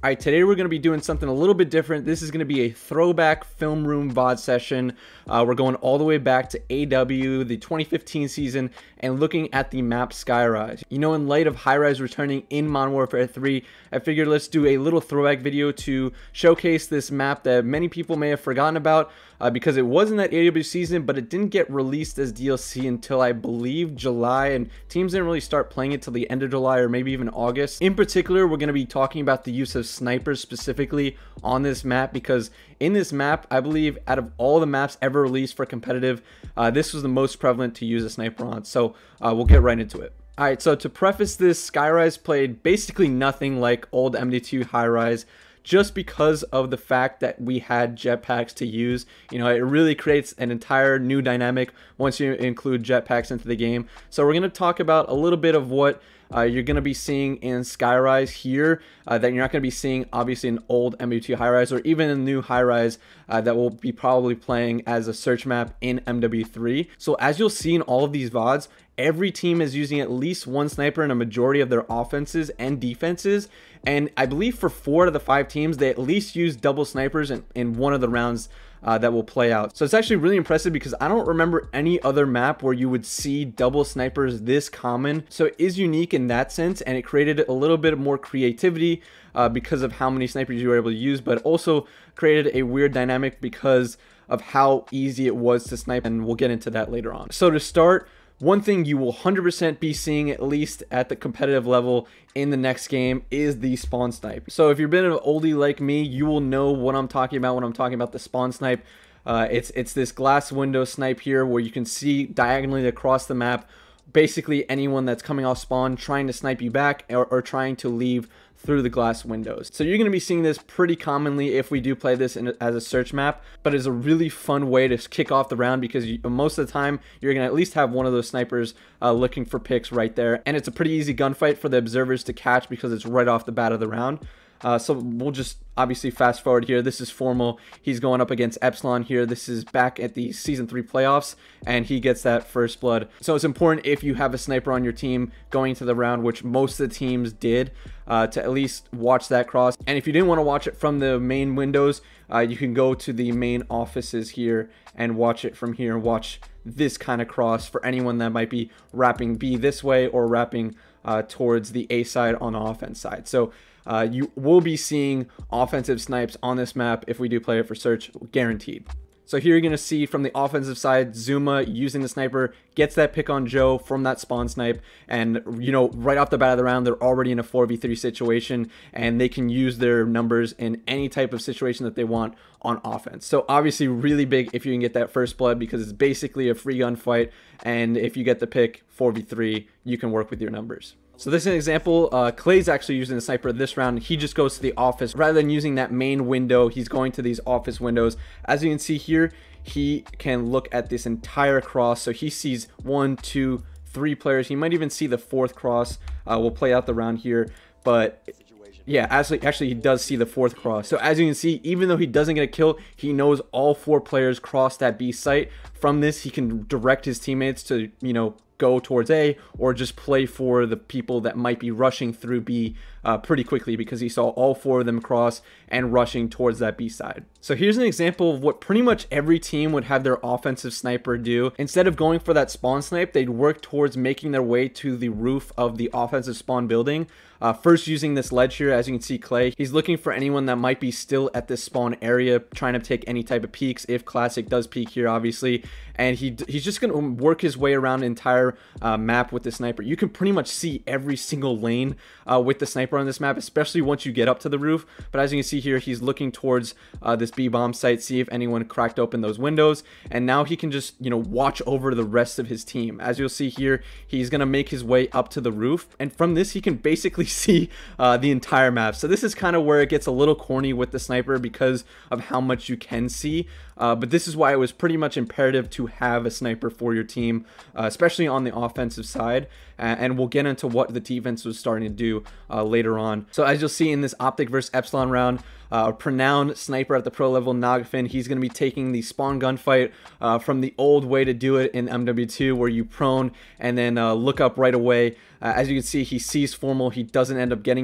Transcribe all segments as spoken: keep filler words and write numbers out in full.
Alright, today we're going to be doing something a little bit different. This is going to be a throwback film room V O D session. Uh, we're going all the way back to A W, the twenty fifteen season, and looking at the map Skyrise. You know, in light of High-Rise returning in Modern Warfare three, I figured let's do a little throwback video to showcase this map that many people may have forgotten about uh, because it was in that A W season, but it didn't get released as D L C until I believe July, and teams didn't really start playing it till the end of July or maybe even August. In particular, we're going to be talking about the use of snipers specifically on this map, because in this map, I believe out of all the maps ever released for competitive, uh, this was the most prevalent to use a sniper on. So uh, we'll get right into it. Alright, so to preface this, Skyrise played basically nothing like old M D two High-Rise, just because of the fact that we had jetpacks to use. You know, it really creates an entire new dynamic once you include jetpacks into the game. So we're going to talk about a little bit of what uh, you're going to be seeing in Skyrise here uh, that you're not going to be seeing obviously in old M W two High-Rise, or even in new High-Rise uh, that will be probably playing as a search map in M W three. So as you'll see in all of these V O Ds, every team is using at least one sniper in a majority of their offenses and defenses, and I believe for four out of the five teams they at least use double snipers in, in one of the rounds uh, that will play out. So it's actually really impressive because I don't remember any other map where you would see double snipers this common. So it is unique in that sense, and it created a little bit more creativity uh, because of how many snipers you were able to use, but also created a weird dynamic because of how easy it was to snipe, and we'll get into that later on. So to start, one thing you will one hundred percent be seeing, at least at the competitive level in the next game, is the spawn snipe. So if you've been an oldie like me, you will know what I'm talking about when I'm talking about the spawn snipe. Uh, it's, it's this glass window snipe here where you can see diagonally across the map basically anyone that's coming off spawn trying to snipe you back, or, or trying to leave through the glass windows. So you're going to be seeing this pretty commonly if we do play this in, as a search map, but it's a really fun way to kick off the round because you, most of the time you're going to at least have one of those snipers uh, looking for picks right there, and it's a pretty easy gunfight for the observers to catch because it's right off the bat of the round. Uh, so we'll just obviously fast forward here. This is Formal. He's going up against Epsilon here. This is back at the season three playoffs, and he gets that first blood. So it's important if you have a sniper on your team going to the round, which most of the teams did, uh, to at least watch that cross. And if you didn't want to watch it from the main windows, uh, you can go to the main offices here and watch it from here and watch this kind of cross for anyone that might be wrapping B this way or wrapping uh, towards the A side on the offense side. So Uh, you will be seeing offensive snipes on this map if we do play it for search, guaranteed. So here you're going to see from the offensive side, Zuma using the sniper, gets that pick on Joe from that spawn snipe, and you know, right off the bat of the round, they're already in a four v three situation, and they can use their numbers in any type of situation that they want on offense. So obviously really big if you can get that first blood, because it's basically a free gunfight, and if you get the pick four v three, you can work with your numbers. So this is an example. uh, Clay's actually using the sniper this round. He just goes to the office rather than using that main window. He's going to these office windows. As you can see here, he can look at this entire cross. So he sees one, two, three players. He might even see the fourth cross. Uh, we'll play out the round here, but yeah, actually, actually he does see the fourth cross. So as you can see, even though he doesn't get a kill, he knows all four players crossed that B site. From this, he can direct his teammates to, you know, go towards A, or just play for the people that might be rushing through B uh, pretty quickly, because he saw all four of them cross and rushing towards that B side. So here's an example of what pretty much every team would have their offensive sniper do. Instead of going for that spawn snipe, they'd work towards making their way to the roof of the offensive spawn building. Uh, first using this ledge here, as you can see Clay, he's looking for anyone that might be still at this spawn area, trying to take any type of peeks, if Classic does peek here obviously, and he he's just going to work his way around the entire uh, map with the sniper. You can pretty much see every single lane uh, with the sniper on this map, especially once you get up to the roof. But as you can see here, he's looking towards uh, this B-bomb site, see if anyone cracked open those windows, and now he can just, you know, watch over the rest of his team. As you'll see here, he's going to make his way up to the roof, and from this he can basically see uh, the entire map. So this is kind of where it gets a little corny with the sniper because of how much you can see, uh, but this is why it was pretty much imperative to have a sniper for your team, uh, especially on the offensive side, uh, and we'll get into what the defense was starting to do uh, later on. So as you'll see in this Optic versus Epsilon round, uh, a renowned sniper at the pro level, Nagafin, he's going to be taking the spawn gunfight uh, from the old way to do it in M W two, where you prone and then uh, look up right away. Uh, as you can see, he sees Formal, he doesn't end up getting him,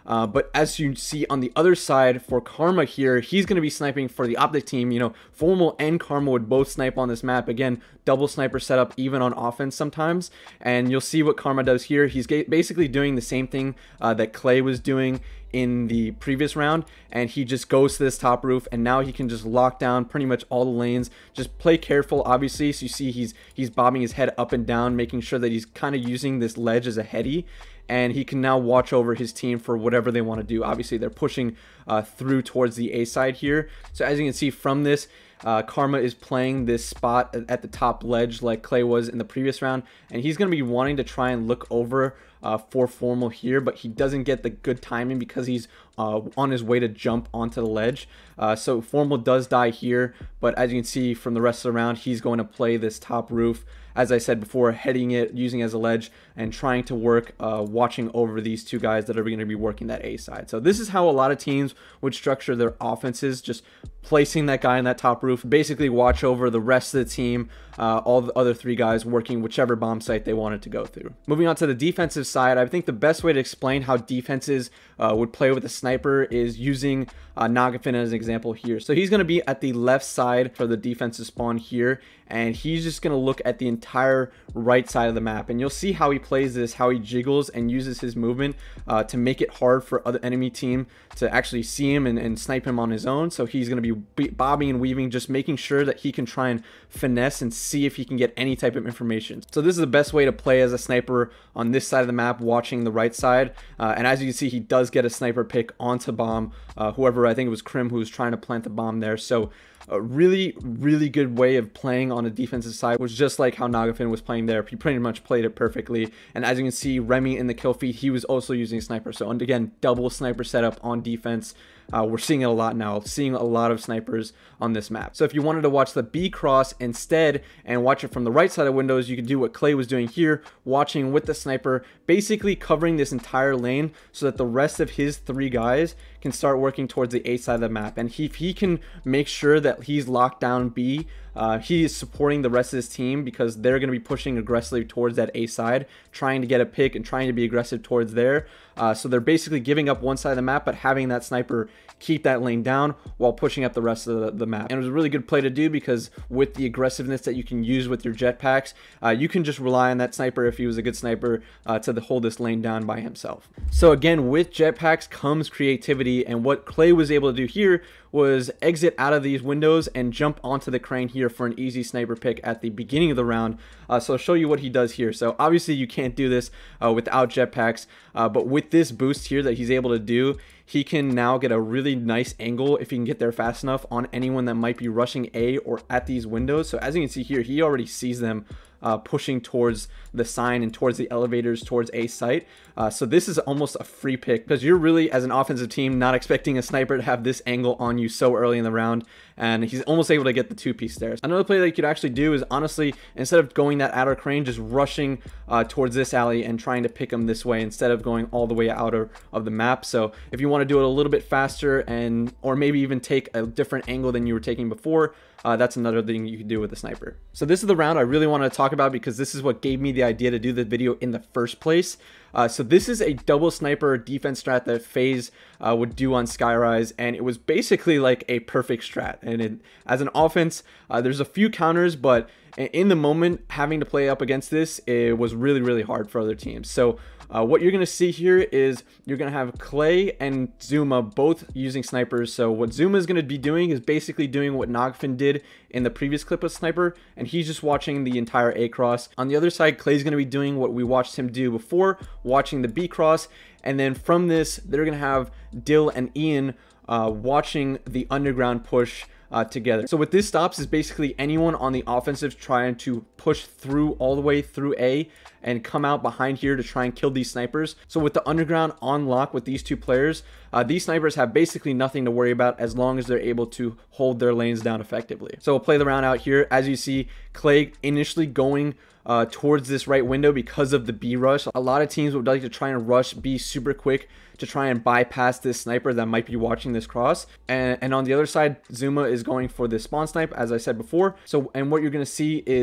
Uh, but as you see on the other side for Karma here, he's going to be sniping for the optic team. You know, Formal and Karma would both snipe on this map. Again, double sniper setup even on offense sometimes. And you'll see what Karma does here. He's basically doing the same thing uh, that Clay was doing in the previous round, and he just goes to this top roof, and now he can just lock down pretty much all the lanes. Just play careful, obviously. So you see he's he's bobbing his head up and down, making sure that he's kind of using this ledge as a heady, and he can now watch over his team for whatever they want to do. Obviously they're pushing uh, through towards the A side here. So as you can see from this, Uh, Karma is playing this spot at the top ledge like Clay was in the previous round, and he's going to be wanting to try and look over uh, for Formal here, but he doesn't get the good timing because he's uh, on his way to jump onto the ledge. Uh, so Formal does die here, but as you can see from the rest of the round, he's going to play this top roof, as I said before, heading it, using it as a ledge, and trying to work, uh, watching over these two guys that are going to be working that A side. So this is how a lot of teams would structure their offenses, just placing that guy in that top roof, basically watch over the rest of the team, uh, all the other three guys working whichever bomb site they wanted to go through. Moving on to the defensive side, I think the best way to explain how defenses uh, would play with a sniper is using uh, Nagafin as an example here. So he's going to be at the left side for the defensive spawn here, and he's just going to look at the entire right side of the map, and you'll see how he plays this, how he jiggles and uses his movement uh, to make it hard for other enemy team to actually see him and, and snipe him on his own. So he's going to be bobbing and weaving, just making sure that he can try and finesse and see if he can get any type of information. So this is the best way to play as a sniper on this side of the map, watching the right side. Uh, and as you can see, he does get a sniper pick onto bomb, uh, whoever, I think it was Krim who was trying to plant the bomb there. So a really, really good way of playing on the defensive side, was just like how Nagafin was playing there. He pretty much played it perfectly. And as you can see, Remy in the kill feed, he was also using sniper. So, and again, double sniper setup on defense. Uh, we're seeing it a lot now, seeing a lot of snipers on this map. So if you wanted to watch the B cross instead and watch it from the right side of windows, you could do what Clay was doing here, watching with the sniper, basically covering this entire lane so that the rest of his three guys can start working towards the A side of the map. And he, if he can make sure that he's locked down B, uh, he is supporting the rest of his team, because they're going to be pushing aggressively towards that A side, trying to get a pick and trying to be aggressive towards there. Uh, so they're basically giving up one side of the map, but having that sniper keep that lane down while pushing up the rest of the, the map. And it was a really good play to do, because with the aggressiveness that you can use with your jetpacks, uh, you can just rely on that sniper, if he was a good sniper, uh, to the, hold this lane down by himself. So again, with jetpacks comes creativity, and what Clay was able to do here was exit out of these windows and jump onto the crane here for an easy sniper pick at the beginning of the round. Uh, so I'll show you what he does here. So obviously you can't do this uh, without jetpacks, uh, but with this boost here that he's able to do, he can now get a really nice angle, if he can get there fast enough, on anyone that might be rushing A or at these windows. So as you can see here, he already sees them uh, pushing towards the sign and towards the elevators, towards A site. Uh, so this is almost a free pick, because you're really, as an offensive team, not expecting a sniper to have this angle on you so early in the round, and he's almost able to get the two-piece there. Another play that you could actually do is, honestly, instead of going that outer crane, just rushing uh, towards this alley and trying to pick him this way instead of going all the way outer of the map. So if you want to do it a little bit faster, and or maybe even take a different angle than you were taking before, uh, that's another thing you can do with the sniper. So this is the round I really want to talk about, because this is what gave me the idea to do the video in the first place. Uh, so this is a double sniper defense strat that FaZe uh, would do on Skyrise, and it was basically like a perfect strat. And it, as an offense, uh, there's a few counters, but in the moment, having to play up against this, it was really, really hard for other teams. So uh, what you're going to see here is you're going to have Clay and Zuma both using snipers. So what Zuma is going to be doing is basically doing what Nagafin did in the previous clip of sniper, and he's just watching the entire A cross. On the other side, Clay's going to be doing what we watched him do before, watching the B cross. And then from this, they're going to have Dill and Ian uh, watching the underground push Uh, together. So what this stops is basically anyone on the offensive trying to push through all the way through A and come out behind here to try and kill these snipers. So with the underground on lock with these two players, uh, these snipers have basically nothing to worry about as long as they're able to hold their lanes down effectively. So we'll play the round out here. As you see, Clay initially going uh, towards this right window because of the B rush. A lot of teams would like to try and rush B super quick to try and bypass this sniper that might be watching this cross. And, and on the other side, Zuma is going for the spawn snipe, as I said before. So, and what you're going to see is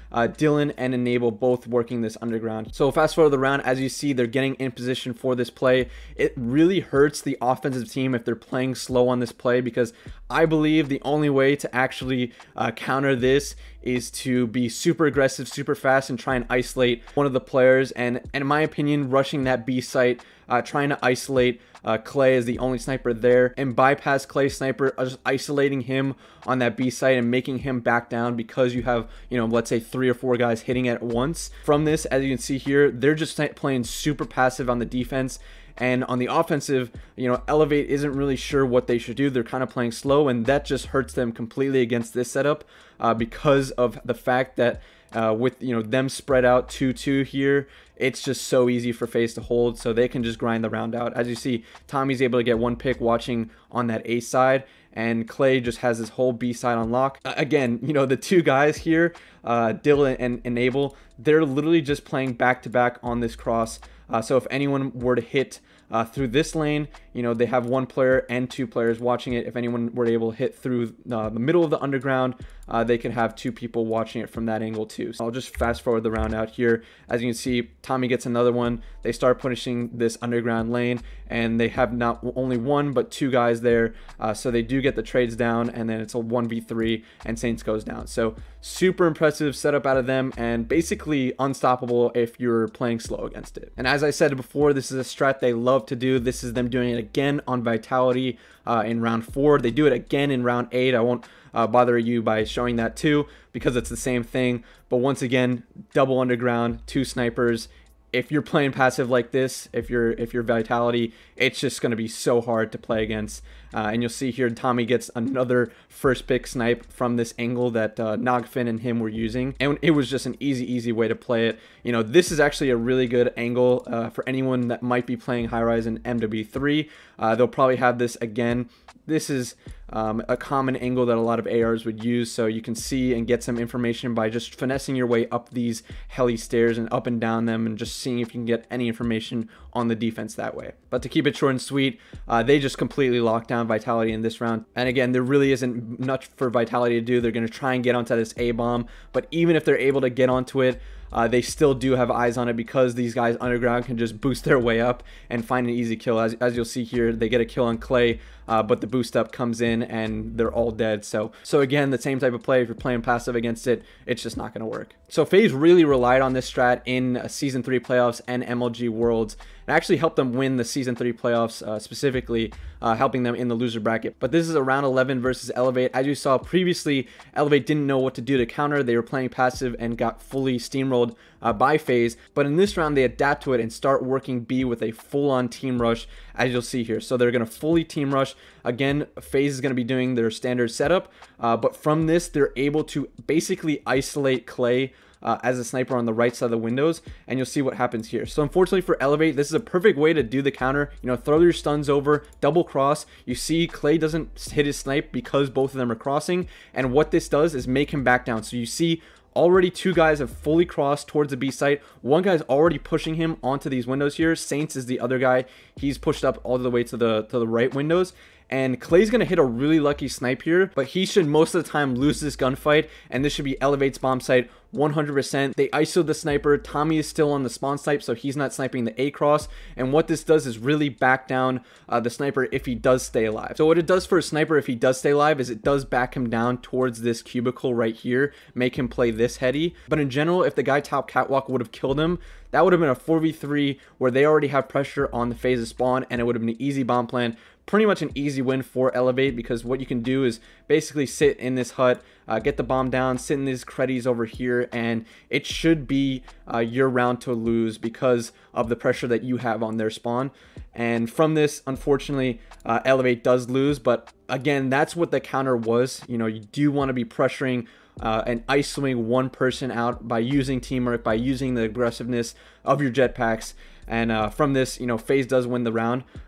uh, Dylan and Enable both working this underground. So fast forward the round, as you see, they're getting in position for this play. It really hurts the offensive team if they're playing slow on this play, because I believe the only way to actually uh, counter this is to be super aggressive, super fast, and try and isolate one of the players. And, and in my opinion, rushing that B site, uh, trying to isolate uh, Clay as the only sniper there, and bypass Clay's sniper, uh, just isolating him on that B site and making him back down, because you have, you know, let's say three or four guys hitting at once. From this, as you can see here, they're just playing super passive on the defense. And on the offensive, you know, Elevate isn't really sure what they should do. They're kind of playing slow, and that just hurts them completely against this setup uh, because of the fact that uh, with, you know, them spread out two two here, it's just so easy for FaZe to hold, so they can just grind the round out. As you see, Tommy's able to get one pick watching on that A side, and Clay just has his whole B side on lock. Uh, again, you know, the two guys here, uh, Dylan and Enable, they're literally just playing back-to-back on this cross. Uh, so if anyone were to hit uh, through this lane, you know, they have one player and two players watching it. If anyone were able to hit through uh, the middle of the underground, uh, they could have two people watching it from that angle too. So I'll just fast forward the round out here. As you can see, Tommy gets another one. They start punishing this underground lane, and they have not only one but two guys there. Uh, so they do get the trades down, and then it's a one v three, and Saints goes down. So super impressive setup out of them, and basically unstoppable if you're playing slow against it. And as I said before, this is a strat they love to do. This is them doing it again on Vitality uh, in round four. They do it again in round eight. I won't uh, bother you by showing that too, because it's the same thing. But once again, double underground, two snipers. If you're playing passive like this, if you're if you're Vitality, it's just going to be so hard to play against. Uh, and you'll see here, Tommy gets another first pick snipe from this angle that uh, Nogfin and him were using, and it was just an easy, easy way to play it. You know, this is actually a really good angle uh, for anyone that might be playing High-Rise in M W three. Uh, they'll probably have this again. This is um, a common angle that a lot of A Rs would use, so you can see and get some information by just finessing your way up these heli stairs and up and down them, and just seeing if you can get any information on the defense that way. But to keep it short and sweet, uh, they just completely locked down Vitality in this round. And again, there really isn't much for Vitality to do. They're going to try and get onto this A bomb, but even if they're able to get onto it, Uh, they still do have eyes on it, because these guys underground can just boost their way up and find an easy kill. As, as you'll see here, they get a kill on Clay, uh, but the boost up comes in and they're all dead. So, so again, the same type of play. If you're playing passive against it, it's just not going to work. So FaZe really relied on this strat in uh, Season three playoffs and M L G Worlds. It actually helped them win the Season three playoffs, uh, specifically uh, helping them in the loser bracket. But this is a round eleven versus Elevate. As you saw previously, Elevate didn't know what to do to counter. They were playing passive and got fully steamrolled uh, by FaZe. But in this round, they adapt to it and start working B with a full-on team rush, as you'll see here. So they're going to fully team rush. Again, FaZe is going to be doing their standard setup. Uh, but from this, they're able to basically isolate Clay Uh, as a sniper on the right side of the windows, and you'll see what happens here. So unfortunately for Elevate, this is a perfect way to do the counter. You know, throw your stuns over, double cross. You see Clay doesn't hit his snipe because both of them are crossing, and what this does is make him back down. So you see already two guys have fully crossed towards the B site. One guy's already pushing him onto these windows here. Saints is the other guy. He's pushed up all the way to the to the right windows. And Clay's going to hit a really lucky snipe here, but he should most of the time lose this gunfight, and this should be Elevate's bomb site one hundred percent. They I S O'd the sniper. Tommy is still on the spawn snipe, so he's not sniping the A cross, and what this does is really back down uh, the sniper if he does stay alive. So what it does for a sniper if he does stay alive is it does back him down towards this cubicle right here, make him play this heady. But in general, if the guy top catwalk would have killed him, that would have been a four v three where they already have pressure on the phase of spawn, and it would have been an easy bomb plan. Pretty much an easy win for Elevate, because what you can do is basically sit in this hut, uh, get the bomb down, sit in these creddies over here, and it should be uh, your round to lose because of the pressure that you have on their spawn. And from this, unfortunately, uh, Elevate does lose, but again, that's what the counter was. You know, you do want to be pressuring Uh, and isolating one person out by using teamwork, by using the aggressiveness of your jetpacks. And uh, from this, you know, FaZe does win the round.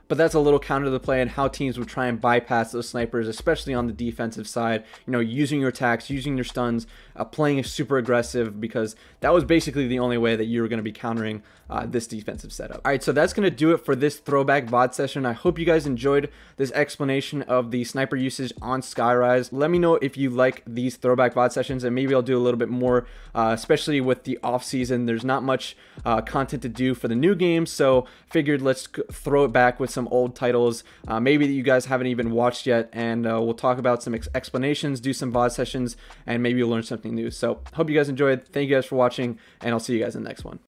But that's a little counter to the play and how teams would try and bypass those snipers, especially on the defensive side, you know, using your attacks, using your stuns, uh, playing super aggressive, because that was basically the only way that you were going to be countering uh, this defensive setup. All right, so that's going to do it for this throwback V O D session. I hope you guys enjoyed this explanation of the sniper usage on Skyrise. Let me know if you like these throwback V O D sessions, and maybe I'll do a little bit more, uh, especially with the off season. There's not much uh, content to do for the new games, so figured let's throw it back with some old titles, uh, maybe that you guys haven't even watched yet, and uh, we'll talk about some ex explanations, do some V O D sessions, and maybe you'll learn something new. So hope you guys enjoyed. Thank you guys for watching, and I'll see you guys in the next one.